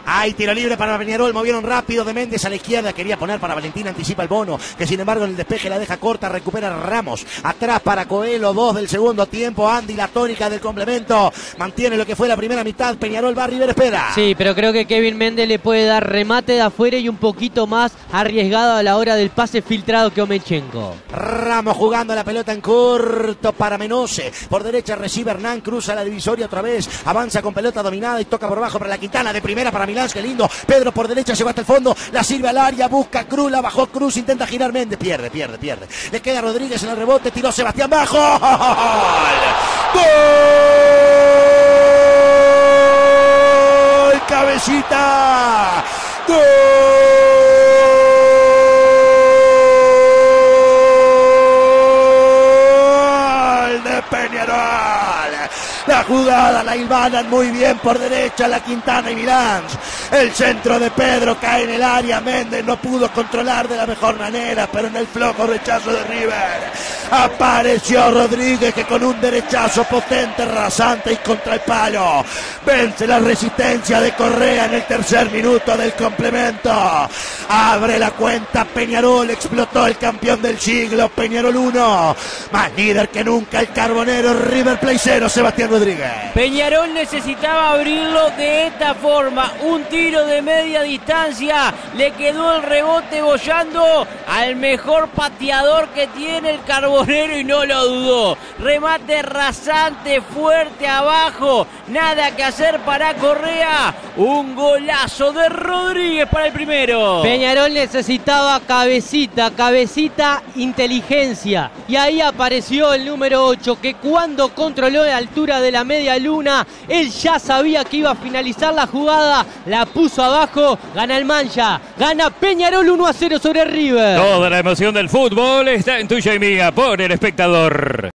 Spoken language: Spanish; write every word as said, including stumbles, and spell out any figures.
Hay tiro libre para Peñarol, movieron rápido de Méndez a la izquierda, quería poner para Valentín, anticipa el Bono, que sin embargo en el despeje la deja corta, recupera Ramos, atrás para Coelho, dos del segundo tiempo, Andy la tónica del complemento, mantiene lo que fue la primera mitad, Peñarol va, River espera. Sí, pero creo que Kevin Méndez le puede dar remate de afuera y un poquito más arriesgado a la hora del pase filtrado que Omechenko. Ramos jugando la pelota en corto para Menose, por derecha recibe Hernán, cruza la divisoria otra vez, avanza con pelota dominada y toca por abajo para la Quintana, de primera para Milán, qué lindo, Pedro por derecha llegó hasta el fondo, la sirve al área, busca Cruz, la bajó Cruz, intenta girar Méndez, pierde, pierde, pierde, le queda Rodríguez en el rebote, tiró Sebastián Bajo, ¡gol! Cabecita, gol de Peñarol. La jugada la hilvanan muy bien por derecha la Quintana y Milán. El centro de Pedro cae en el área. Méndez no pudo controlar de la mejor manera, pero en el flojo rechazo de River apareció Rodríguez, que con un derechazo potente, rasante y contra el palo vence la resistencia de Correa en el tercer minuto del complemento. Abre la cuenta Peñarol, explotó el campeón del siglo. Peñarol uno, más líder que nunca el Carbonero. River Plate cero, Sebastián Rodríguez. Peñarol necesitaba abrirlo de esta forma, un tiro de media distancia, le quedó el rebote bollando al mejor pateador que tiene el Carbonero y no lo dudó. Remate rasante, fuerte abajo, nada que hacer para Correa. Un golazo de Rodríguez para el primero. Peñarol necesitaba cabecita, cabecita, inteligencia. Y ahí apareció el número ocho, que cuando controló la altura de la media luna, él ya sabía que iba a finalizar la jugada, la puso abajo, gana el Mancha, gana Peñarol uno a cero sobre River. Toda la emoción del fútbol está en tuya y mía por El Espectador.